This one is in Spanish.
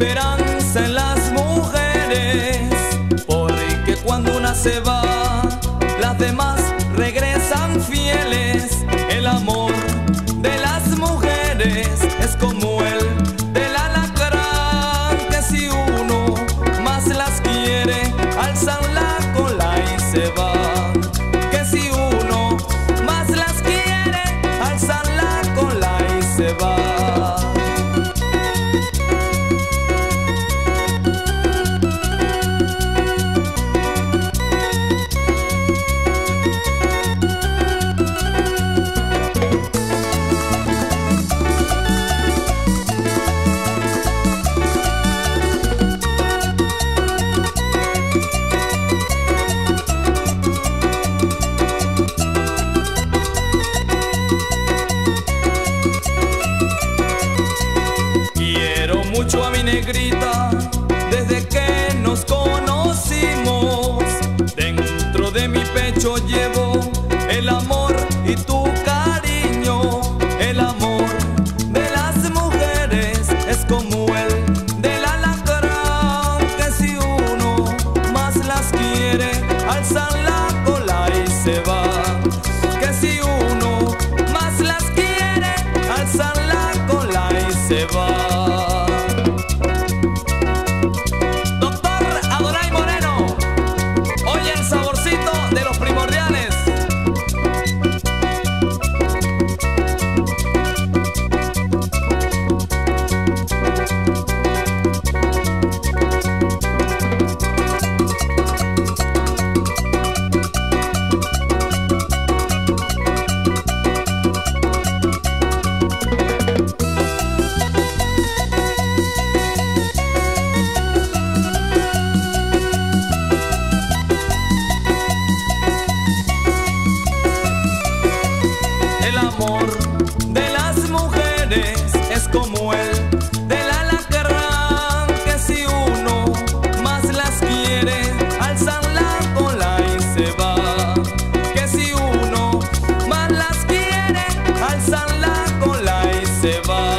esperanza en las mujeres, porque cuando una se va, las demás regresan fieles. El amor de las mujeres es como el del alacrán, que si uno más las quiere, alzan la cola y se van. Que si uno más las quiere, alzan la cola y se van. Mucho a mi negrita desde que nos conocimos. Dentro de mi pecho llevo el amor y tu cariño. El amor de las mujeres es como el del alacrán, que si uno más las quiere, alzan la cola y se van. Que si uno más las quiere, alzan la cola y se van. El amor de las mujeres es como el del alacrán, que si uno más las quiere, alzan la cola y se va. Que si uno más las quiere, alzan la cola y se va.